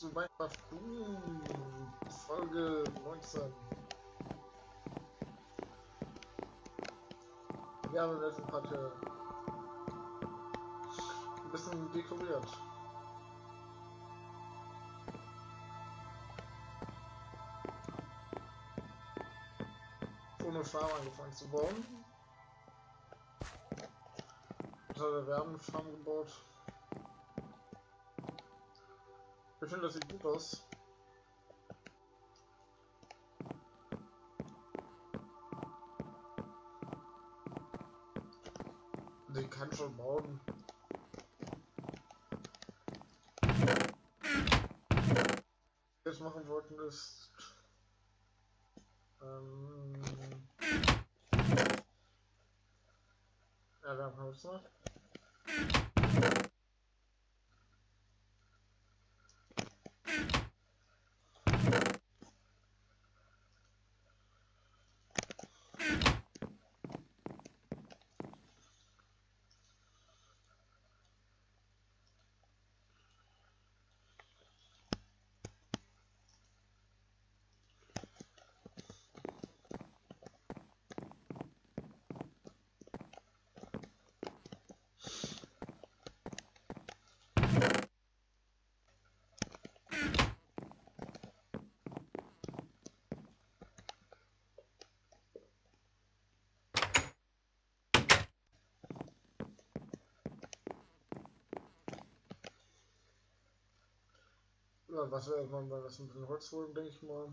zu Minecraft Folge 19. Wir haben in der letzten Part ein bisschen dekoriert. Ohne Farm angefangen zu bauen. Das hat der Wärmenfarm gebaut. Ich finde, das sieht gut aus. Die kann schon bauen. Was wir jetzt machen wollten ist ja, wir haben Holz noch. Ja, was wir irgendwann mal das ein bisschen Holz holen, denke ich mal.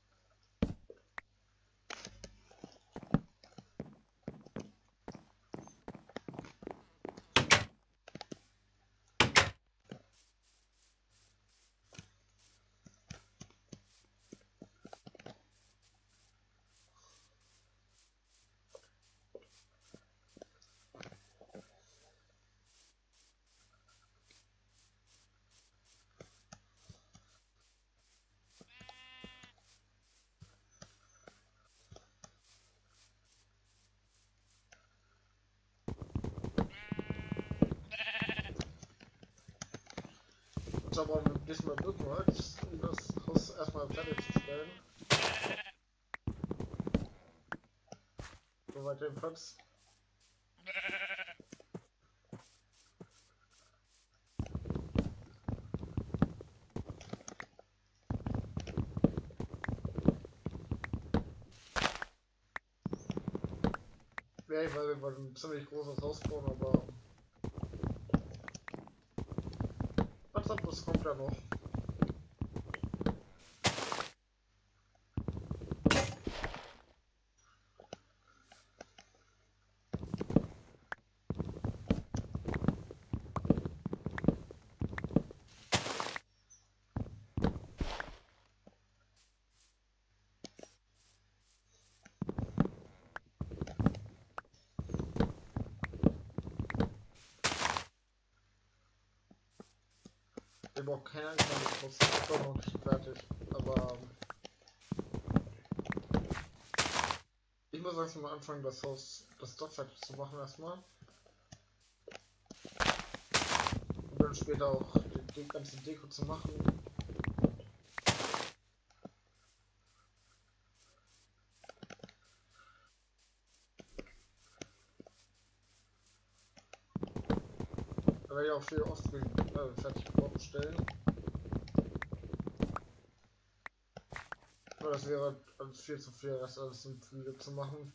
Da brauchen wir diesmal Birkenholz, um das Haus erstmal fertig zu stellen. Soweit den Platz. Ja, ich weiß, wir wollten ein ziemlich großes Haus bauen, aber das kommt ja noch. Ich brauche keine Angst, ich bin noch nicht fertig, aber ich muss erstmal anfangen, das Haus, das Dach fertig zu machen erstmal. Und dann später auch die ganze Deko zu machen. Da werde ich auch viel fertig gebaut stellen. Aber das wäre alles viel zu viel, das alles im Video zu machen.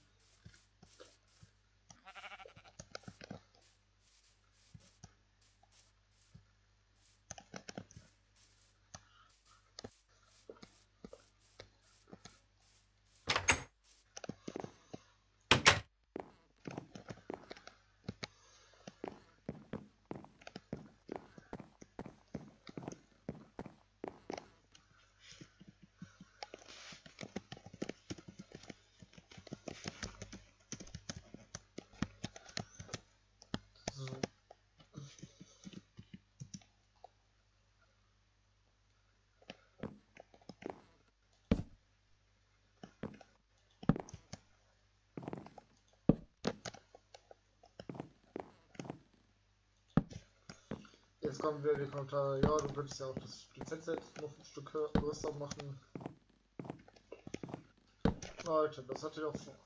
Jetzt kommen wieder die Kommentare, ja, du würdest ja auch das Lizenzset noch ein Stück größer machen. Leute, das hatte ich auch vor.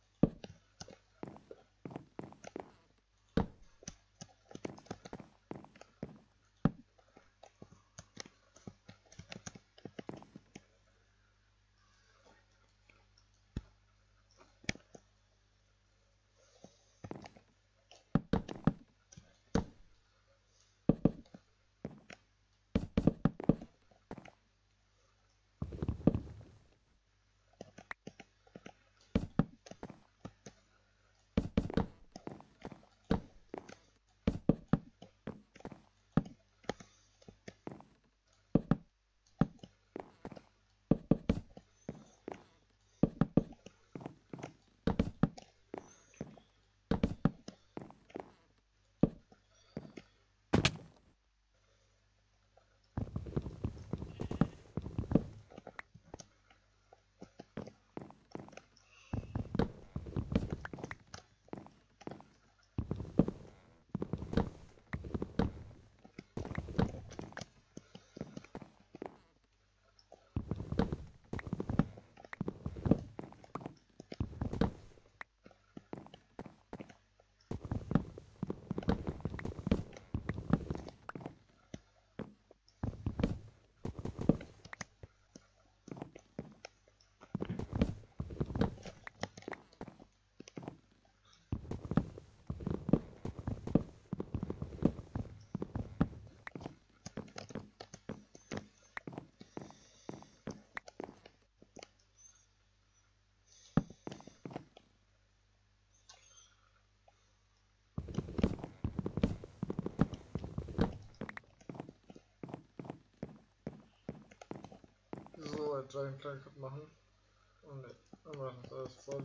So, jetzt soll ich einen kleinen Cut machen. Und ne, dann machen wir das voll.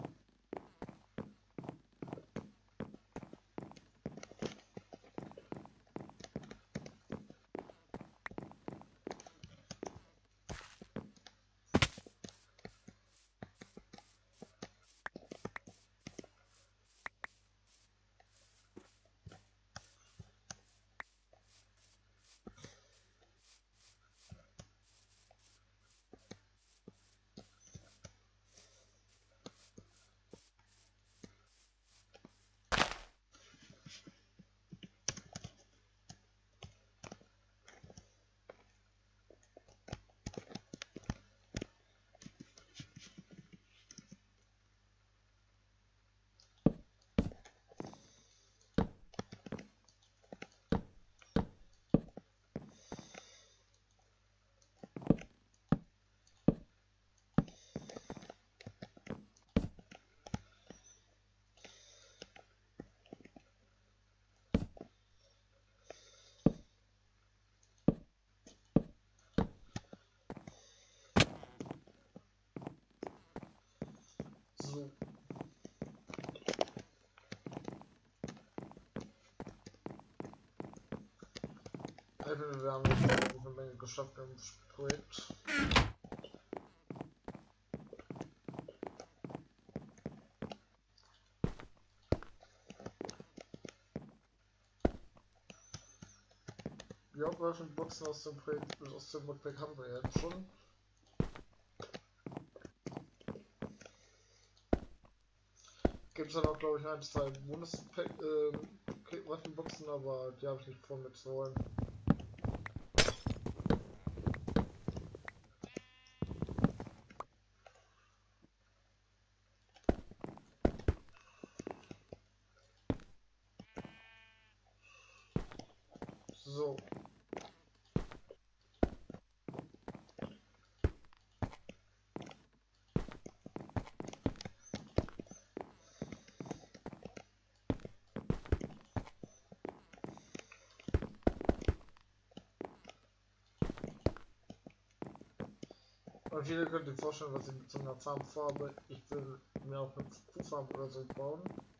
So. Ich finde, wir haben jetzt eine Menge geschafft im Projekt. Die Hauptwaffenboxen aus dem Projekt, aus dem Modpack haben wir jetzt schon. Gibt es dann auch, glaube ich, 1, 2 Bonus-Waffenboxen, aber die habe ich nicht vor mitzuholen. So. Und viele könnt ihr vorstellen, was ich mit so einer Farm vorhabe. Ich will mir auch eine Kuhfarm oder so bauen.